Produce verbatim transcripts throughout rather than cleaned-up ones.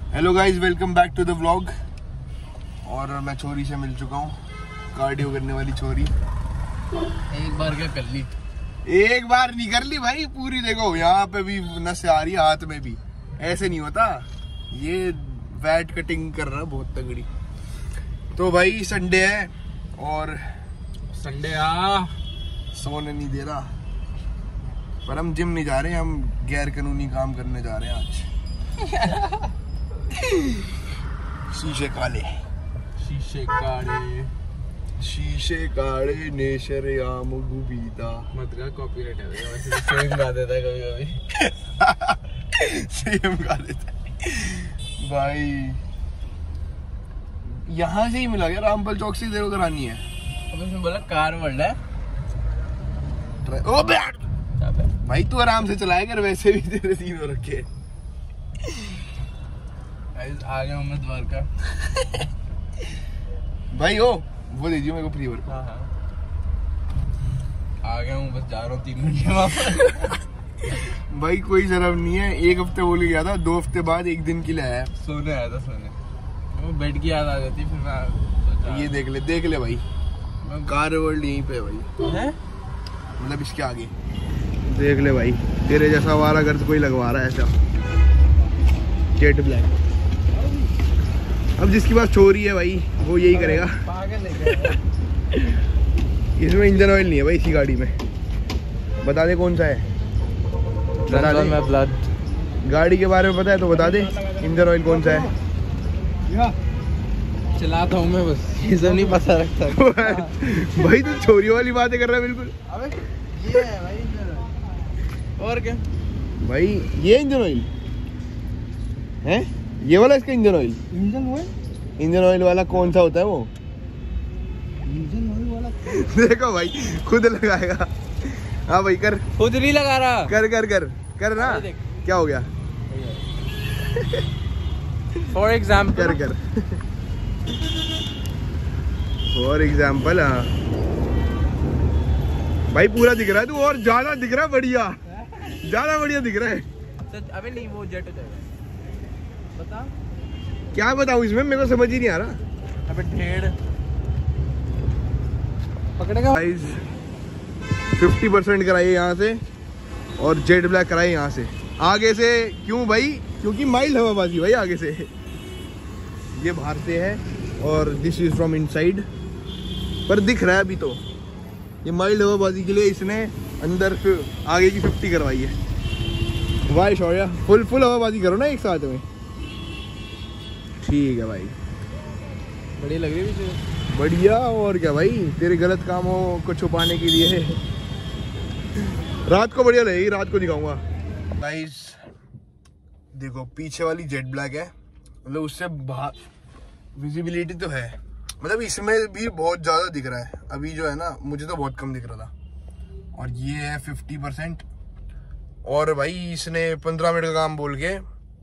Hello guys, welcome back to the vlog. और मैं छोरी से मिल चुका हूँ, कार्डियो करने वाली छोरी। एक बार क्या कर ली? एक बार नहीं कर ली भाई, पूरी देखो। यहाँ पे भी नस आ रही है, हाथ में भी। ऐसे नहीं होता, ये वैट कटिंग कर रहा बहुत तगड़ी। तो भाई संडे है और संडे आ सोने नहीं दे रहा, पर हम जिम नहीं जा रहे हैं, हम गैर कानूनी काम करने जा रहे हैं आज। शीशे काले, शीशे काले, शीशे काले नेशर आम गुबीता। मत का कॉपीराइट है वैसे। सेम गा देता है कभी कभी। सेम गा देता है भाई। यहाँ से ही मिला क्या? रामपल चौक से इधर उधर आनी है। अब उसने बोला कार वर्ल्ड है। ओ भाई तू आराम से चलाया कर, वैसे भी तेरे तीन हो रखे। आ गया हूँ मैं द्वारका। भाई ओ वो दीजिए मेरे को फ्री वर्क। हाँ हाँ आ गया हूँ, बस जा रहा हूँ तीन घंटे वापस। भाई कोई शर्म नहीं है, एक हफ्ते बोल के गया था, दो हफ्ते बाद एक दिन के लिए आया। सोने आया था सोने, वो बेड की याद आ जाती फिर मैं। ये देख ले देख ले भाई, कार वर्ल्ड यहीं पे है भाई, है मतलब इसके आगे। देख ले भाई, तेरे जैसा वाला घर कोई लगवा रहा है ऐसा जेट ब्लैक। अब जिसके पास चोरी है भाई वो यही करेगा। पागल है क्या? इसमें इंजन ऑयल नहीं है भाई इसी गाड़ी में। बता दे कौन सा है, बता दे। मैं ब्लड गाड़ी के बारे में पता है तो बता दे, इंजन ऑयल कौन सा है। चलाता हूँ मैं, बस ये सब नहीं पता रखता। भाई तू चोरी वाली बातें कर रहा है बिल्कुल। अबे ये है भाई इंजन ऑयल। और क्या भाई ये इंजन ऑयल है, ये वाला इसका engine oil. Engine oil engine oil वाला कौन सा होता है वो? इंजन ऑयल वाला देखो भाई खुद लगाएगा। हाँ भाई कर, खुद नहीं लगा रहा। कर कर कर कर ना। क्या हो गया? फॉर एग्जाम्पल कर कर फॉर एग्जाम्पल। हाँ भाई पूरा दिख रहा है तू, और ज्यादा दिख रहा है, बढ़िया ज्यादा बढ़िया दिख रहा है। अबे नहीं वो जेट हो जाएगा। बता क्या बताऊं इसमें, मेरे को समझ ही नहीं आ रहा। अबे ढेड़ पकड़ेगा। फिफ्टी परसेंट कराइए यहाँ से और जेट ब्लैक कराइए यहाँ से। आगे से क्यों भाई? क्योंकि माइल्ड हवाबाजी भाई आगे से। ये बाहर से है और दिस इज फ्रॉम इनसाइड, पर दिख रहा है अभी तो। ये माइल्ड हवाबाजी के लिए इसने अंदर आगे की फिफ्टी करवाई है। वाह शौर्या, फुल फुल हवाबाजी करो ना एक साथ में। ठीक है भाई, बढ़िया लग रही है। बढ़िया। और क्या भाई, तेरे गलत कामों को छुपाने के लिए रात को बढ़िया लगेगी, रात को दिखाऊंगा। गाइस देखो, पीछे वाली जेट ब्लैक है, मतलब उससे बाहर विजिबिलिटी तो है, मतलब इसमें भी बहुत ज्यादा दिख रहा है। अभी जो है ना, मुझे तो बहुत कम दिख रहा था। और ये है फिफ्टी परसेंट। और भाई इसने पंद्रह मिनट का काम बोल के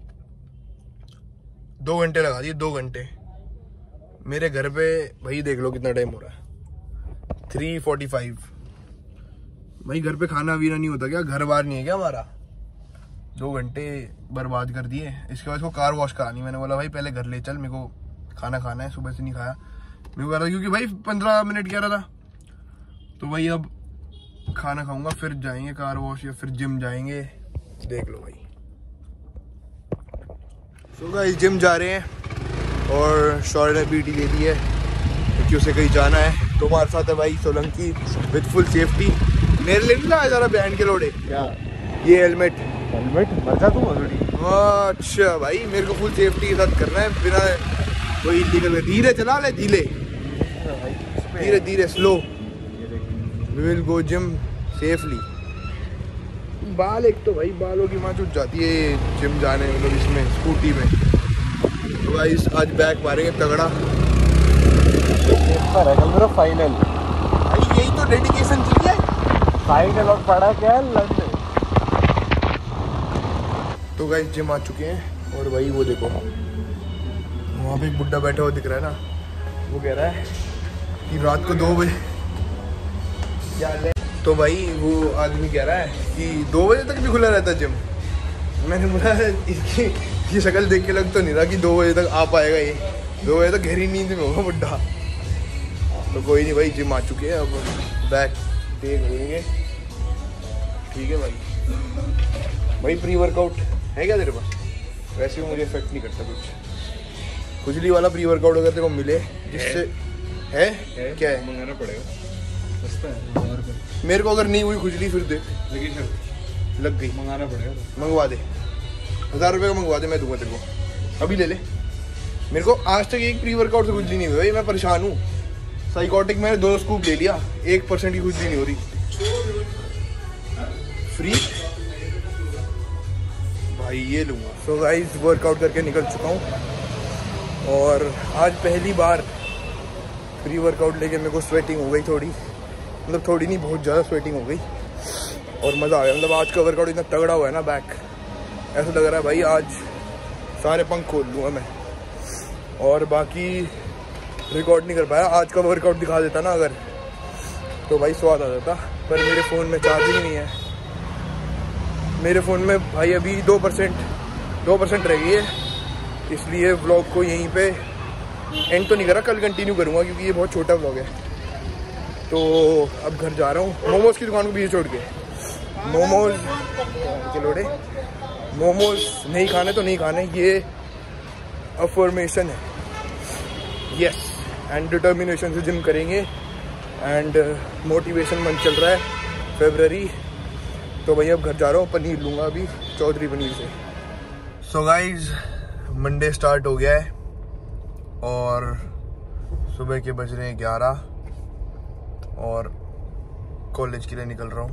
दो घंटे लगा दिए, दो घंटे। मेरे घर पे भाई देख लो कितना टाइम हो रहा है, थ्री फोर्टी फाइव। भाई घर पे खाना वीना नहीं होता क्या? घर बार नहीं है क्या हमारा? दो घंटे बर्बाद कर दिए। इसके बाद इसको कार वॉश करानी। मैंने बोला भाई पहले घर ले चल, मेरे को खाना खाना है, सुबह से नहीं खाया। मेरे को कह रहा था क्योंकि भाई पंद्रह मिनट कह रहा था, तो भाई अब खाना खाऊंगा फिर जाएंगे कार वॉश या फिर जिम जाएंगे। देख लो भाई। सो गाइस जिम जा रहे हैं और शौर्य ने पीटी दे दी है क्योंकि उसे कहीं जाना है। तो हमारे साथ है भाई सोलंकी विद फुल सेफ्टी। मेरे लिए नहीं लाया जरा बहन के लोड़े क्या ये हेलमेट हेलमेट मरता तू ऑलरेडी। अच्छा भाई, मेरे को फुल सेफ्टी के साथ करना है, बिना कोई इलीगल। धीरे चला ले, धीरे धीरे धीरे slow. We will go gym safely. बाल एक तो भाई बालों की माँ चुट जाती है जिम जाने, मतलब इसमें स्कूटी में। तो भाई आज बैक मारेंगे तगड़ा। मेरा फाइनल भाई यही तो डेडिकेशन चाहिए। फाइनल और पड़ा क्या है लंडन। तो गाइस जिम आ चुके हैं और भाई वो देखो वहाँ पे एक बुड्ढा बैठा हुआ दिख रहा है ना, वो कह रहा है कि रात को दो बजे क्या है। तो भाई वो आदमी कह रहा है कि दो बजे तक भी खुला रहता है जिम। मैंने बोला इसकी ये शक्ल देख के लग तो नहीं रहा कि दो बजे तक आ पाएगा ये। दो बजे तक गहरी नींद में होगा बुड्ढा। तो कोई नहीं भाई, जिम आ चुके हैं, अब बैक डे करेंगे। ठीक है भाई। भाई प्री वर्कआउट है क्या तेरे पास? वैसे भी मुझे इफेक्ट नहीं करता कुछ। खुजली वाला प्री वर्कआउट अगर तेरे को मिले जिससे है, है? क्या है? मंगाना पड़ेगा, सस्ता है। मेरे को अगर नहीं हुई खुजली फिर दे। लेकिन लग गई, मंगाना पड़ेगा। मंगवा दे, हजार रुपये का मंगवा दे, मैं दूंगा तेरे को। अभी ले ले। मेरे को आज तक एक प्री वर्कआउट से खुजली नहीं हुई भाई, मैं परेशान हूँ। साइकोटिक मैंने दो स्कूप ले लिया, एक परसेंट की खुजली नहीं हो रही। फ्री भाई ये लूँगा। सो गाइस वर्कआउट करके निकल चुका हूँ और आज पहली बार प्री वर्कआउट लेके मेरे को स्वेटिंग हो गई थोड़ी, मतलब थोड़ी नहीं बहुत ज़्यादा स्वेटिंग हो गई और मज़ा आ गया। मतलब आज का वर्कआउट इतना तगड़ा हुआ है ना, बैक ऐसा लग रहा है भाई आज सारे पंख खोल दूँगा मैं। और बाकी रिकॉर्ड नहीं कर पाया, आज का वर्कआउट दिखा देता ना अगर, तो भाई स्वाद आ जाता। पर मेरे फ़ोन में चार्जिंग नहीं है। मेरे फ़ोन में भाई अभी दो परसेंट दो परसेंट रह गई है, इसलिए व्लॉग को यहीं पे एंड तो नहीं करा, कल कंटिन्यू करूँगा क्योंकि ये बहुत छोटा व्लॉग है। तो अब घर जा रहा हूँ, मोमोज़ की दुकान को पीछे छोड़ के। मोमोज़ चलोड़े मोमोज़ नहीं खाने तो नहीं खाने, ये अफर्मेशन है। यस, एंड डिटर्मिनेशन से जिम करेंगे एंड मोटिवेशन मंथ चल रहा है फरवरी। तो भैया अब घर जा रहा हूँ, पनीर लूँगा अभी चौधरी पनीर से। सो गाइज मंडे स्टार्ट हो गया है और सुबह के बज रहे हैं ग्यारह और कॉलेज के लिए निकल रहा हूँ।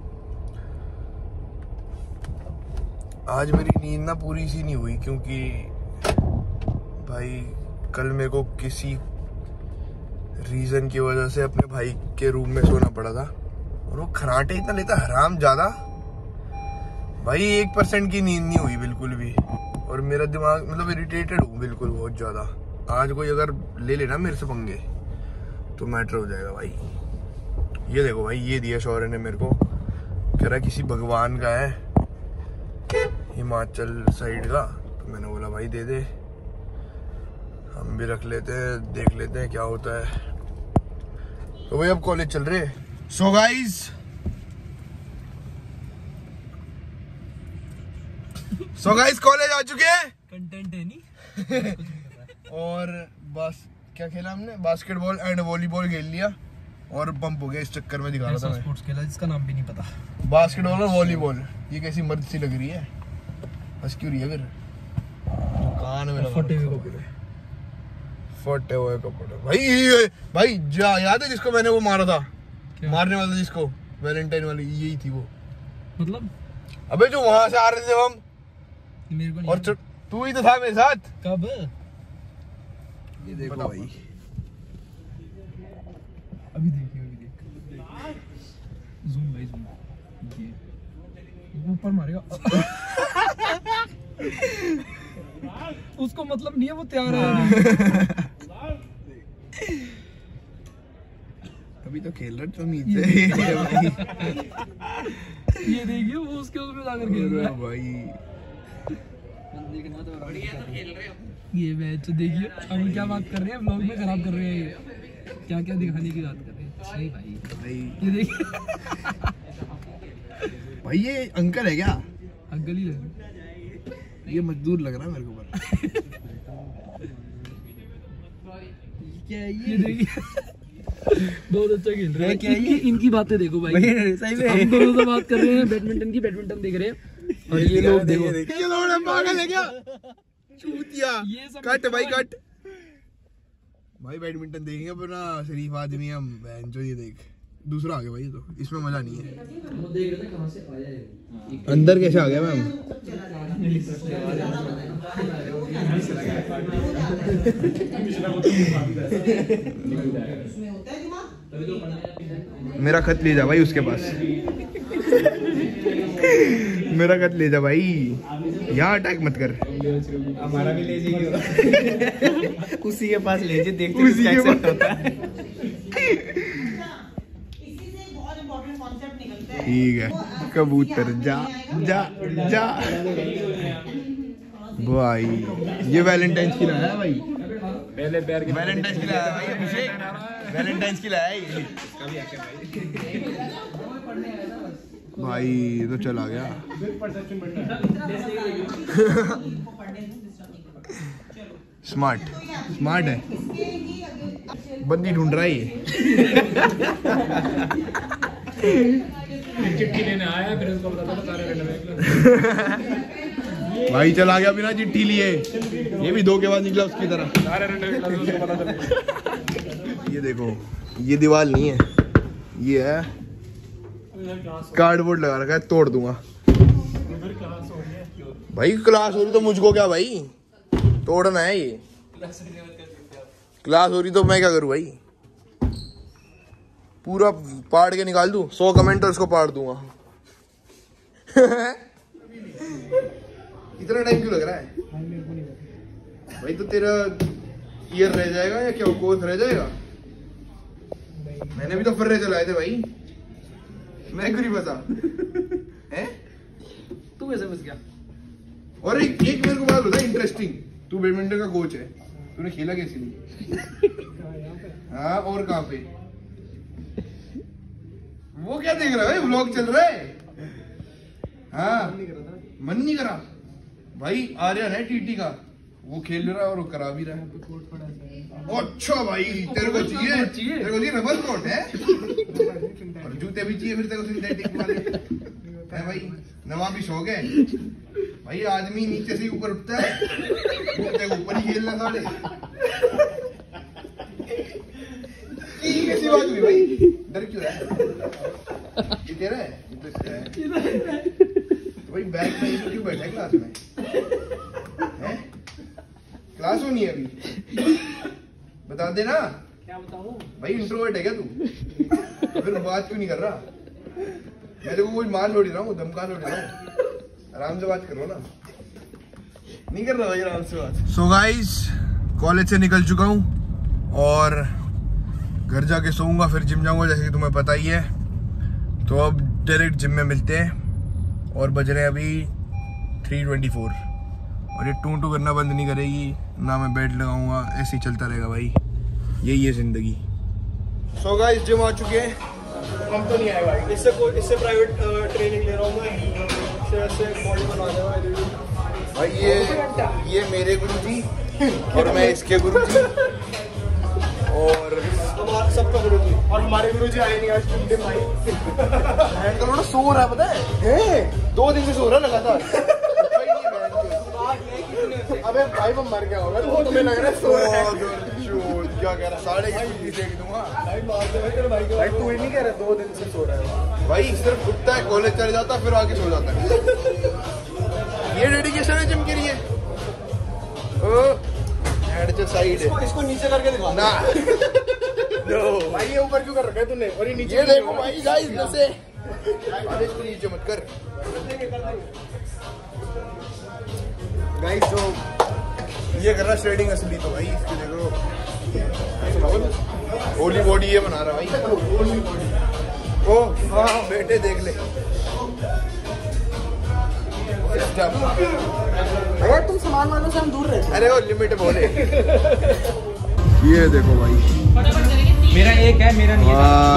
आज मेरी नींद ना पूरी सी नहीं हुई क्योंकि भाई कल मेरे को किसी रीज़न की वजह से अपने भाई के रूम में सोना पड़ा था और वो खराटे इतना लेता हराम ज़्यादा भाई, एक परसेंट की नींद नहीं हुई बिल्कुल भी। और मेरा दिमाग मतलब इरिटेटेड हूँ बिल्कुल बहुत ज़्यादा। आज कोई अगर ले लेना मेरे से पंगे तो मैटर हो जाएगा भाई। ये देखो भाई, ये दिया शौर्य ने मेरे को, कह रहा किसी भगवान का है हिमाचल साइड का। तो मैंने बोला भाई दे दे, हम भी रख लेते हैं, देख लेते हैं क्या होता है। तो भाई अब कॉलेज चल रहे हैं। So guys so guys college आ चुके हैं, कंटेंट है नहीं। और बस क्या खेला हमने, बास्केटबॉल एंड वॉलीबॉल खेल लिया और बम्प हो गया। इस चक्कर में दिखा रहा था मैं, स्पोर्ट्स खेला जिसका नाम भी नहीं पता। बास्केटबॉल और वॉलीबॉल। ये कैसी मर्द सी लग रही है, हंस क्यों रही है फिर? कान में फटे हुए कपड़े, फटे हुए कपड़े भाई। ये भाई जा, याद है जिसको मैंने वो मारा था, क्या? मारने वाला जिसको वैलेंटाइन वाली, यही थी वो। मतलब अबे जो वहां से आ रहे थे हम, मेरे को नहीं और तू ही तो था मेरे साथ। कब? ये देखो भाई, अभी देखिए, अभी देख, जूम भाई जूम, ये ऊपर मारेगा। उसको मतलब नहीं है, वो तैयार है। अभी तो खेल रहा तो नीचे। ये देखिए वो उसके उसमें जाकर खेल रहा है भाई। ये मैच देखिए, हम क्या बात कर रहे हैं, व्लॉग में खराब कर रहे हैं, क्या क्या दिखाने की बात कर रहे हैं। भाई भाई भाई ये देखिए, भाई ये अंकल है क्या? अंकल ही लग, ये मजदूर लग रहा है मेरे को पर। क्या है ये देखिए, बहुत अच्छा खेल रहे हैं। इनकी इनकी बातें देखो भाई, सही में हम दोनों तो बात कर रहे हैं बैडमिंटन की, बैडमिंटन देख रहे हैं और ये लोग देखो, ये लोग पागल है क्या? चूतिया, कट भाई कट भाई। बैडमिंटन देखेंगे अपना शरीफ आदमी हम, बहन जो। ये देख दूसरा आ गया भाई, तो इसमें मजा नहीं है। वो देख रहे थे कहां से आया है, अंदर कैसे आ गया मैम? मेरा खत ले जा भाई उसके पास। मेरा खत ले जा भाई, यहाँ अटैक मत कर। हमारा भी ले जाइए। उसी के पास ले जाइए, देखते उसी के पास होता है। ठीक है, कबूतर जा जा जा। भाई ये वैलेंटाइंस की लाया है भाई, पहले पैर के वैलेंटाइंस की लाया है भाई अभिषेक, वैलेंटाइंस की लाया है ये भाई। तो चला गया स्मार्ट स्मार्ट है, बंदी ढूंढ रहा है ये। चिट्ठी लेने आया फिर उसको पता था तारे में भाई चला गया बिना चिट्ठी लिए, ये भी दो के बाद निकला उसकी तरह। ये देखो ये दीवार नहीं है, ये है कार्डबोर्ड लगा रखा है, तोड़ दूंगा भाई। क्लास हो रही तो मुझको क्या भाई, तोड़ना है ये। क्लास हो रही तो मैं क्या करूं भाई, पूरा पाड़ के निकाल दूं, सौ कमेंट और इसको पाड़ दूंगा। इतना टाइम क्यों लग रहा है भाई? तो तेरा ईयर रह जाएगा या क्या कोर्स रह जाएगा? मैंने भी तो फर्रे चलाए थे भाई, मैं क्यों नहीं फंसा है? तू कैसे फंस गया? और एक, एक मेरे को बात बता इंटरेस्टिंग, तू बैडमिंटन का कोच है, तूने खेला कैसे नहीं? हाँ और कहाँ पे? वो क्या देख रहा है? व्लॉग चल रहा है। हाँ मन नहीं करा भाई, आर्यन है टीटी का, वो खेल रहा है और वो करा भी रहा है। अच्छा भाई तेरे को चाहिए, तेरे को चाहिए रबर कोट है और जूते भी चाहिए फिर तेरे को सिंथेटिक वाले है भाई। नवाबी शौक है भाई, आदमी नीचे से ऊपर उठता है, तेरे को ऊपर ही खेलना साले। कैसी बात हुई भाई, डर क्यों रहा है? ये तेरा है, ये तो इसका है। तो भाई बैग में क्यों बैठा है क्लास में? हैं? क्लास होनी है अभी, बता देना। क्या बताऊं भाई इंट्रोवर्ट है क्या तू? तो फिर बात क्यों नहीं कर रहा? मैं देखो कोई मार थोड़ी रहा हूँ, धमका थोड़ी रहा हूँ, आराम से बात करो ना। नहीं कर रहा भाई आराम से बात। सो गाइस कॉलेज से निकल चुका हूँ और घर जाके सोऊंगा, फिर जिम जाऊंगा जैसे कि तुम्हें पता ही है। तो अब डायरेक्ट जिम में मिलते हैं और बज रहे हैं अभी थ्री ट्वेंटी फोर और ये टू टू करना बंद नहीं करेगी ना, मैं बेड लगाऊंगा, ऐसे ही चलता रहेगा भाई, यही है जिंदगी। सो गाइस जिम आ चुके हैं, हम तो नहीं आए भाई, इससे कोई इससे प्राइवेट ट्रेनिंग ले रहा हूँ मैं, इससे ऐसे बॉडी बना देगा भाई। ये ये मेरे गुरु जी और मैं इसके गुरु जी और हमारे सबका गुरु जी, और हमारे गुरु जी आए नहीं आज तुमने भाई। बहन का लोड़ा सो रहा है पता है, दो दिन से सो रहा लगातार। अबे भाई वो मर गया होगा, तो तुम्हें लग रहा है सो रहा है। क्या कह रहा साढ़े की छुट्टी देख दूंगा भाई मार दे भाई, भाई भाई तू ही नहीं कह रहा दो दिन से सो रहा है भाई, सिर्फ उठता है कॉलेज चले जाता फिर आके सो जाता है। ये डेडिकेशन है जिम के लिए। साइड इसको, इसको नीचे करके दिखा ना नो भाई, ये ऊपर क्यों कर रखा है तूने? और ये नीचे ये देखो भाई गाइस नसे, इसको नीचे मत कर गाइस। जो ये कर रहा श्रेडिंग असली तो भाई इसकी देखो, ओली बॉडी ये बना रहा भाई। ओ हाँ बेटे देख ले, अरे तुम सामान वालों से हम दूर रहते। अरे वो लिमिट बोले। ये देखो भाई मेरा एक है, मेरा नहीं है,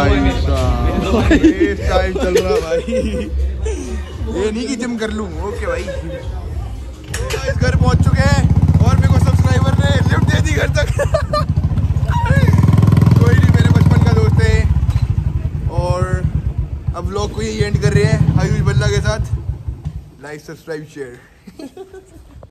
टाइम चल रहा भाई। ये नहीं कि जिम कर लूं, ओके भाई। इस घर पहुंच चुके हैं और मेरे को सब्सक्राइबर ने लिफ्ट दे दी घर तक। कोई नहीं, मेरे बचपन का दोस्त है और अब व्लॉग को यही एंड कर रहे हैं आयुष बल्ला के साथ। Like subscribe share.